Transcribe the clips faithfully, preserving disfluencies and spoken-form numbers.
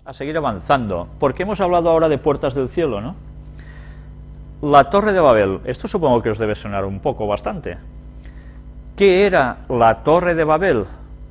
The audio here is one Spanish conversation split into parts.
a seguir avanzando, porque hemos hablado ahora de puertas del cielo, ¿no? La Torre de Babel, esto supongo que os debe sonar un poco, bastante. ¿Qué era la Torre de Babel?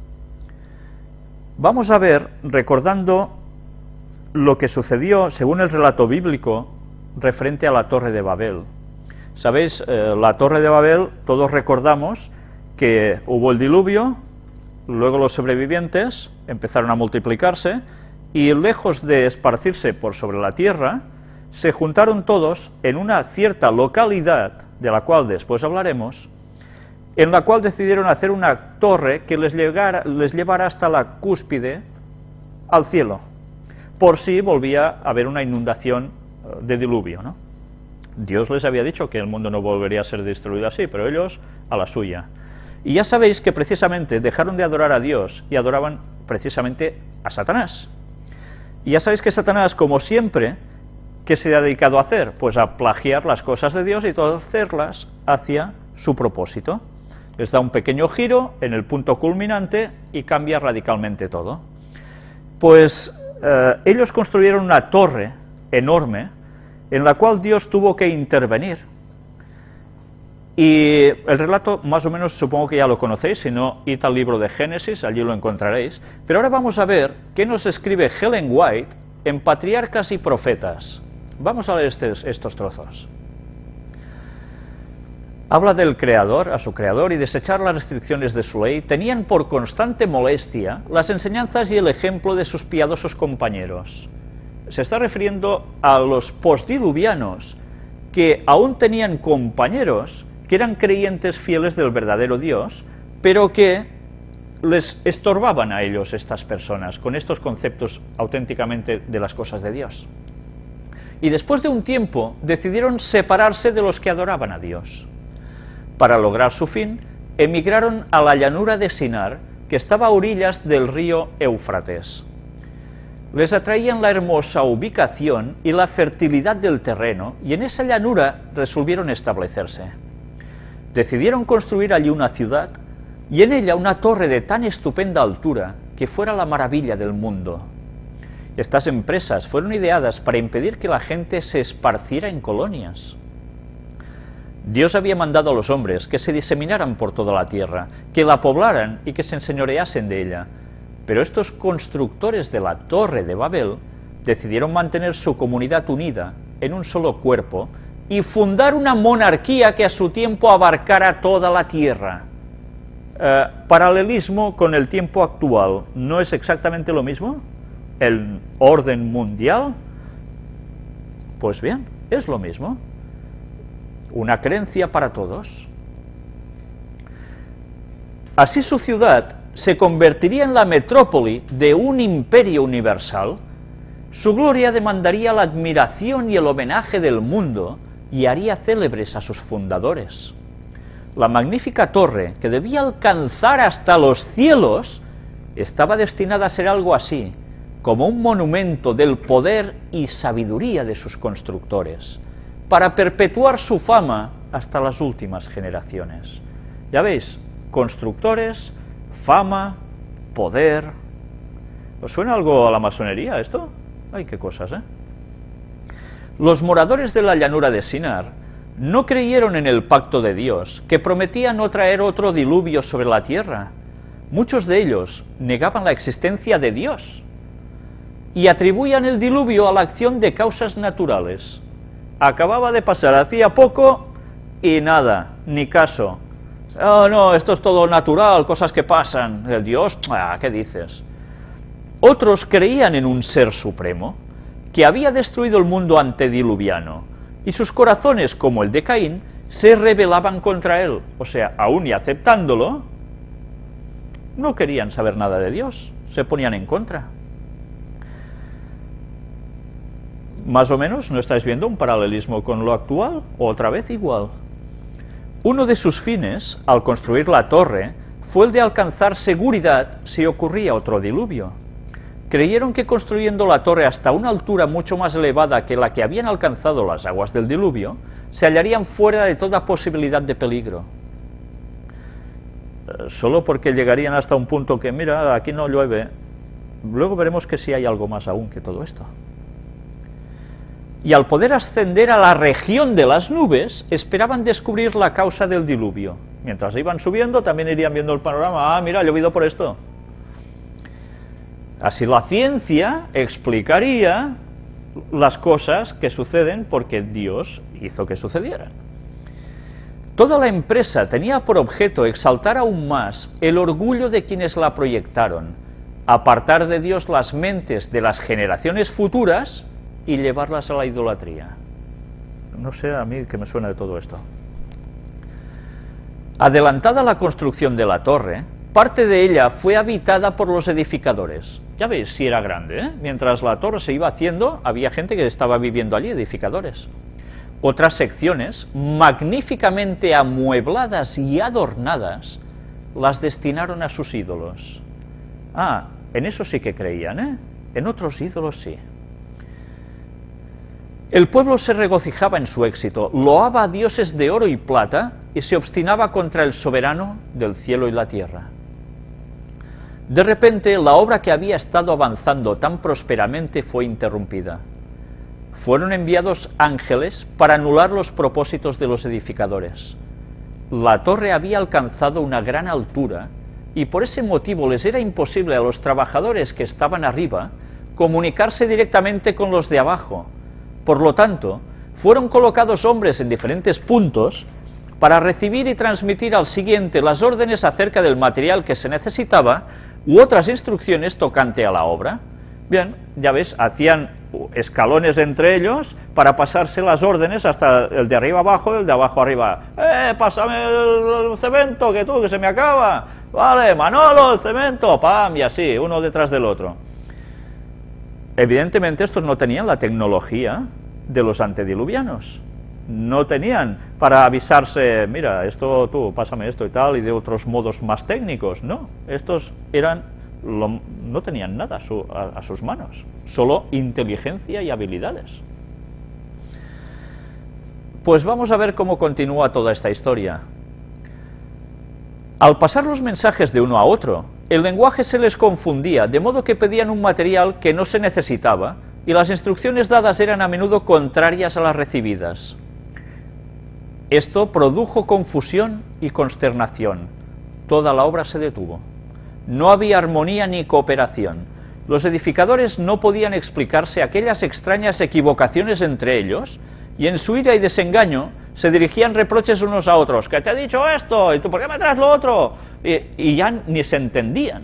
Vamos a ver, recordando lo que sucedió, según el relato bíblico, referente a la Torre de Babel. Sabéis, eh, la Torre de Babel, todos recordamos que hubo el diluvio, luego los sobrevivientes empezaron a multiplicarse, y lejos de esparcirse por sobre la tierra, se juntaron todos en una cierta localidad, de la cual después hablaremos, en la cual decidieron hacer una torre que les, llegara, les llevara hasta la cúspide al cielo, por si volvía a haber una inundación de diluvio, ¿no? Dios les había dicho que el mundo no volvería a ser destruido así, pero ellos a la suya. Y ya sabéis que precisamente dejaron de adorar a Dios y adoraban precisamente a Satanás. Y ya sabéis que Satanás, como siempre, ¿qué se ha dedicado a hacer? Pues a plagiar las cosas de Dios y torcerlas hacia su propósito. Les da un pequeño giro en el punto culminante y cambia radicalmente todo. Pues eh, ellos construyeron una torre enorme en la cual Dios tuvo que intervenir. Y el relato, más o menos, supongo que ya lo conocéis, si no, id al libro de Génesis, allí lo encontraréis. Pero ahora vamos a ver qué nos escribe Ellen White en Patriarcas y Profetas. Vamos a leer estos, estos trozos. Habla del Creador, a su Creador, y desechar las restricciones de su ley, tenían por constante molestia las enseñanzas y el ejemplo de sus piadosos compañeros. Se está refiriendo a los postdiluvianos, que aún tenían compañeros que eran creyentes fieles del verdadero Dios, pero que les estorbaban a ellos estas personas, con estos conceptos auténticamente de las cosas de Dios. Y después de un tiempo decidieron separarse de los que adoraban a Dios. Para lograr su fin, emigraron a la llanura de Sinar, que estaba a orillas del río Éufrates. Les atraían la hermosa ubicación y la fertilidad del terreno, y en esa llanura resolvieron establecerse. Decidieron construir allí una ciudad, y en ella una torre de tan estupenda altura que fuera la maravilla del mundo. Estas empresas fueron ideadas para impedir que la gente se esparciera en colonias. Dios había mandado a los hombres que se diseminaran por toda la tierra, que la poblaran y que se enseñoreasen de ella, pero estos constructores de la Torre de Babel decidieron mantener su comunidad unida en un solo cuerpo y fundar una monarquía que a su tiempo abarcara toda la tierra. Eh, paralelismo con el tiempo actual, ¿no es exactamente lo mismo? ¿El orden mundial? Pues bien, es lo mismo. Una creencia para todos. Así su ciudad se convertiría en la metrópoli de un imperio universal. Su gloria demandaría la admiración y el homenaje del mundo y haría célebres a sus fundadores. La magnífica torre, que debía alcanzar hasta los cielos, estaba destinada a ser algo así, como un monumento del poder y sabiduría de sus constructores, para perpetuar su fama hasta las últimas generaciones. Ya veis, constructores, fama, poder. ¿Os suena algo a la masonería esto? Ay, qué cosas, ¿eh? Los moradores de la llanura de Sinar no creyeron en el pacto de Dios, que prometía no traer otro diluvio sobre la tierra. Muchos de ellos negaban la existencia de Dios y atribuían el diluvio a la acción de causas naturales. Acababa de pasar hacía poco y nada, ni caso. Oh, no, esto es todo natural, cosas que pasan. El Dios, ah, ¿qué dices? Otros creían en un ser supremo que había destruido el mundo antediluviano, y sus corazones, como el de Caín, se rebelaban contra él. O sea, aún y aceptándolo, no querían saber nada de Dios, se ponían en contra. Más o menos, ¿no estáis viendo un paralelismo con lo actual? Otra vez igual. Uno de sus fines, al construir la torre, fue el de alcanzar seguridad si ocurría otro diluvio. Creyeron que construyendo la torre hasta una altura mucho más elevada que la que habían alcanzado las aguas del diluvio, se hallarían fuera de toda posibilidad de peligro. Solo porque llegarían hasta un punto que, mira, aquí no llueve, Luego veremos que sí hay algo más aún que todo esto. Y al poder ascender a la región de las nubes, esperaban descubrir la causa del diluvio. Mientras iban subiendo, también irían viendo el panorama. Ah, mira, ha llovido por esto. Así la ciencia explicaría las cosas que suceden porque Dios hizo que sucedieran. Toda la empresa tenía por objeto exaltar aún más el orgullo de quienes la proyectaron, apartar de Dios las mentes de las generaciones futuras y llevarlas a la idolatría. No sé a mí qué me suena de todo esto. Adelantada la construcción de la torre, parte de ella fue habitada por los edificadores. Ya veis, si era grande, ¿eh? Mientras la torre se iba haciendo, había gente que estaba viviendo allí, edificadores. Otras secciones, magníficamente amuebladas y adornadas, las destinaron a sus ídolos. Ah, en eso sí que creían, ¿eh? En otros ídolos sí. El pueblo se regocijaba en su éxito, loaba a dioses de oro y plata y se obstinaba contra el soberano del cielo y la tierra. De repente, la obra que había estado avanzando tan prósperamente fue interrumpida. Fueron enviados ángeles para anular los propósitos de los edificadores. La torre había alcanzado una gran altura y por ese motivo les era imposible a los trabajadores que estaban arriba comunicarse directamente con los de abajo. Por lo tanto, fueron colocados hombres en diferentes puntos para recibir y transmitir al siguiente las órdenes acerca del material que se necesitaba u otras instrucciones tocante a la obra. Bien, ya ves, hacían escalones entre ellos para pasarse las órdenes hasta el de arriba abajo y el de abajo arriba. ¡Eh, pásame el cemento, que tú, que se me acaba! Vale, Manolo, el cemento, pam, y así, uno detrás del otro. Evidentemente estos no tenían la tecnología de los antediluvianos. No tenían para avisarse, mira, esto tú, pásame esto y tal, y de otros modos más técnicos. No, estos eran, lo, no tenían nada a, su, a, a sus manos, solo inteligencia y habilidades. Pues vamos a ver cómo continúa toda esta historia. Al pasar los mensajes de uno a otro, el lenguaje se les confundía, de modo que pedían un material que no se necesitaba, y las instrucciones dadas eran a menudo contrarias a las recibidas. Esto produjo confusión y consternación. Toda la obra se detuvo. No había armonía ni cooperación. Los edificadores no podían explicarse aquellas extrañas equivocaciones entre ellos, y en su ira y desengaño se dirigían reproches unos a otros. ¿Qué te he dicho esto? ¿Y tú por qué me traes lo otro? Y, y ya ni se entendían.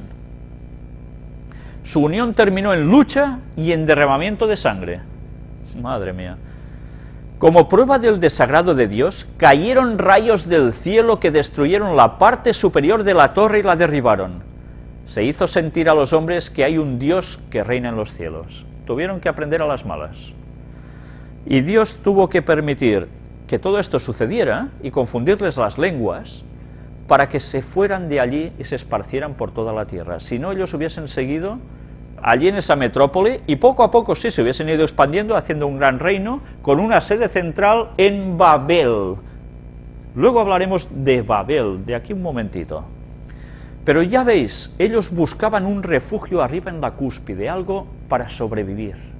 Su unión terminó en lucha y en derramamiento de sangre. Madre mía. Como prueba del desagrado de Dios, cayeron rayos del cielo que destruyeron la parte superior de la torre y la derribaron. Se hizo sentir a los hombres que hay un Dios que reina en los cielos. Tuvieron que aprender a las malas. Y Dios tuvo que permitir que todo esto sucediera y confundirles las lenguas para que se fueran de allí y se esparcieran por toda la tierra. Si no, ellos hubiesen seguido allí en esa metrópoli y poco a poco sí se hubiesen ido expandiendo, haciendo un gran reino con una sede central en Babel. Luego hablaremos de Babel, de aquí un momentito. Pero ya veis, ellos buscaban un refugio arriba en la cúspide, algo para sobrevivir.